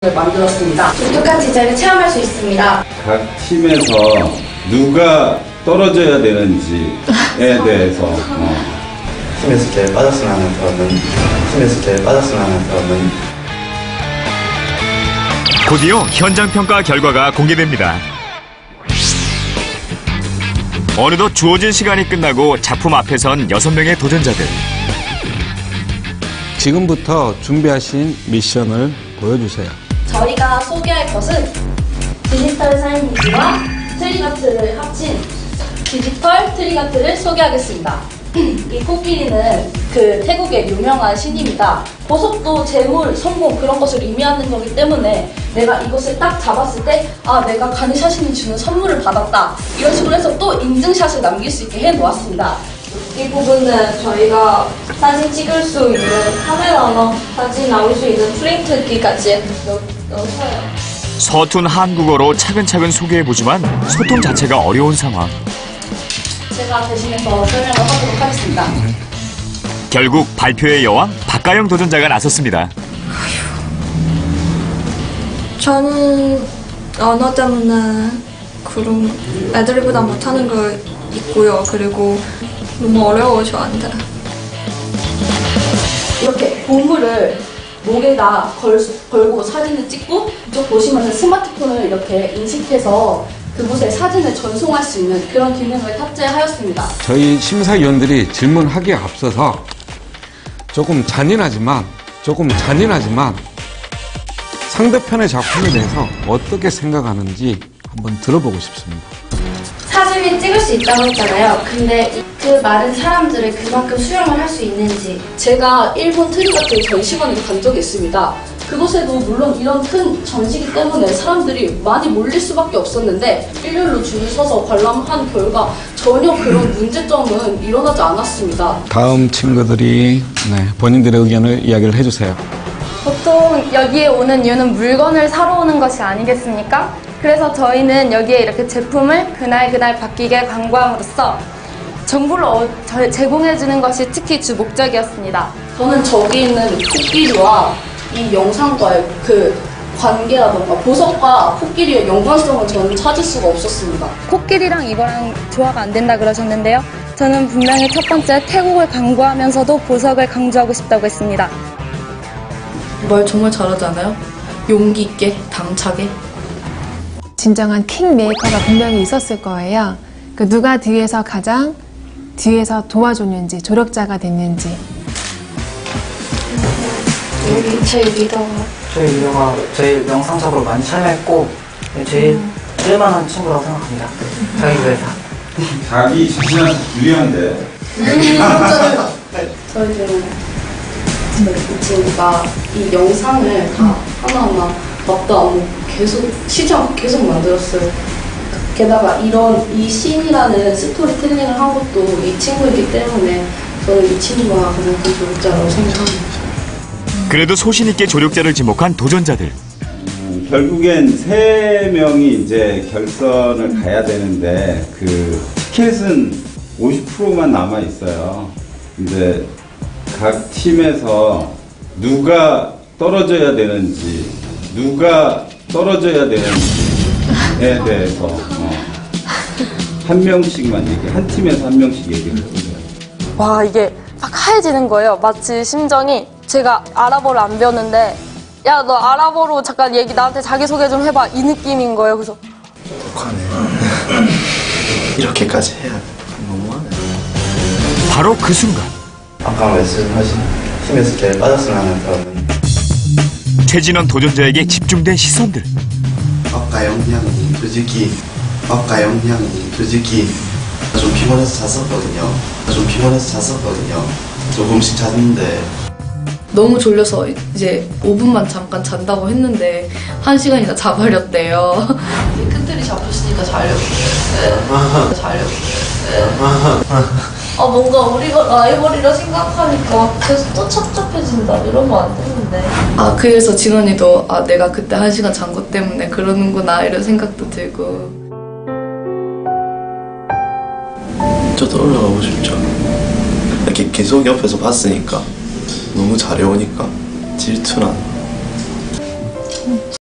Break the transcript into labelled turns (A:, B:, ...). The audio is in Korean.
A: 만들었습니다.
B: 독특한 디자인을 체험할 수 있습니다.
C: 각 팀에서 누가 떨어져야 되는지에 대해서
D: 팀에서 제일 빠졌으면 하는 사람은
E: 곧이어 현장 평가 결과가 공개됩니다. 어느덧 주어진 시간이 끝나고 작품 앞에 선 6명의 도전자들.
F: 지금부터 준비하신 미션을 보여주세요.
B: 저희가 소개할 것은 디지털 사인이지와 트리가트를 합친 디지털 트리가트를 소개하겠습니다. 이 코끼리는 그 태국의 유명한 신입니다. 보석도 재물, 성공 그런 것을 의미하는 거기 때문에 내가 이것을 딱 잡았을 때 내가 가니샤신이 주는 선물을 받았다. 이런 식으로 해서 또 인증샷을 남길 수 있게 해놓았습니다. 이 부분은 저희가 사진 찍을 수 있는 카메라나 사진 나올 수 있는 프린트기까지 넣어서요.
E: 서툰 한국어로 차근차근 소개해보지만 소통 자체가 어려운 상황.
B: 제가 대신해서 설명을 하도록 하겠습니다.
E: 결국 발표의 여왕 박가영 도전자가 나섰습니다.
G: 저는 언어 때문에 그런 애들보다 못하는 거 있고요. 그리고 너무 어려워 저한테.
B: 이렇게 보물을 목에다 걸고 사진을 찍고 이쪽 보시면 스마트폰을 이렇게 인식해서 그곳에 사진을 전송할 수 있는 그런 기능을 탑재하였습니다.
F: 저희 심사위원들이 질문하기에 앞서서 조금 잔인하지만 상대편의 작품에 대해서 어떻게 생각하는지 한번 들어보고 싶습니다.
B: 사진을 찍을 수 있다고 했잖아요. 근데 그 많은 사람들을 그만큼 수용을 할 수 있는지. 제가 일본 트리가트 전시관을 간 적이 있습니다. 그곳에도 물론 이런 큰 전시기 때문에 사람들이 많이 몰릴 수밖에 없었는데 일렬로 줄을 서서 관람한 결과 전혀 그런 문제점은 일어나지 않았습니다.
F: 다음 친구들이 본인들의 의견을 이야기를 해주세요.
H: 보통 여기에 오는 이유는 물건을 사러 오는 것이 아니겠습니까? 그래서 저희는 여기에 이렇게 제품을 그날 바뀌게 광고함으로써 정보를 제공해주는 것이 특히 주 목적이었습니다.
B: 저는 저기 있는 코끼리와 이 영상과의 그 관계라던가 보석과 코끼리의 연관성을 저는 찾을 수가 없었습니다.
H: 코끼리랑 이거랑 조화가 안 된다 그러셨는데요. 저는 분명히 첫 번째 태국을 광고하면서도 보석을 강조하고 싶다고 했습니다.
G: 말 정말 잘하잖아요. 용기 있게, 당차게.
I: 진정한 킹메이커가 분명히 있었을 거예요. 누가 가장 뒤에서 도와줬는지, 조력자가 됐는지.
B: 제일 리더가
J: 제일 영상적으로 많이 참여했고 제일 쓸만한 친구라고 생각합니다. 자기 회사.
C: 자기 자신한테 유리한데.
B: 저희들은 이 친구가 이 영상을 다 하나하나 막도 안 먹고 계속 만들었어요. 게다가 이 씬이라는 스토리텔링을 한 것도 이 친구이기 때문에 저는 이 친구가 가장 큰 조력자라고 생각합니다.
E: 그래도 소신 있게 조력자를 지목한 도전자들.
C: 결국엔 3명이 이제 결선을 가야 되는데 그 티켓은 50%만 남아 있어요. 근데 각 팀에서 누가 떨어져야 되는지에 대해서 한 명씩만 한 팀에서 한 명씩 얘기를 해보세요.
H: 와, 이게 막 하얘지는 거예요. 마치 심정이. 제가 아랍어를 안 배웠는데 야, 너 아랍어로 잠깐 나한테 자기소개 좀 해봐. 이 느낌인 거예요. 그래서
D: 독하네. 이렇게까지 해야 돼. 너무하네.
E: 바로 그 순간
D: 아까 말씀하신 팀에서 제일 빠졌으면 하는 사람은
E: 최진원 도전자에게 집중된 시선들.
D: 박가영 형이 솔직히 좀 피곤해서 잤었거든요. 조금씩 잤는데
G: 너무 졸려서 이제 5분만 잠깐 잔다고 했는데 1시간이나 자버렸대요.
B: 큰 잡혔으니까 자려고. 뭔가 우리가 라이벌이라 생각하니까 계속 또 착잡해진다. 이러면 안 되는데.
G: 그래서 진원이도 내가 그때 1시간 잔 것 때문에 그러는구나 이런 생각도 들고.
D: 저도 올라가고 싶죠. 이렇게 계속 옆에서 봤으니까 너무 잘해오니까 질투나